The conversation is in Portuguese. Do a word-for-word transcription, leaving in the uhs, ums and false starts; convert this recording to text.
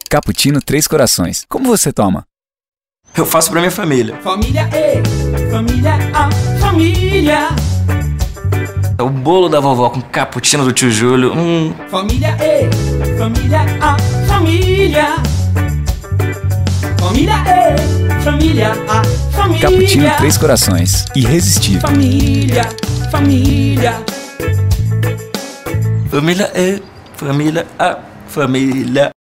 Cappuccino Três Corações. Como você toma? Eu faço pra minha família. Família E, família A, família. O bolo da vovó com cappuccino do tio Júlio. Hum. Família E, família A, família. Família E, família A, família. Cappuccino Três Corações. Irresistível. Família, família. Família E, família A, família.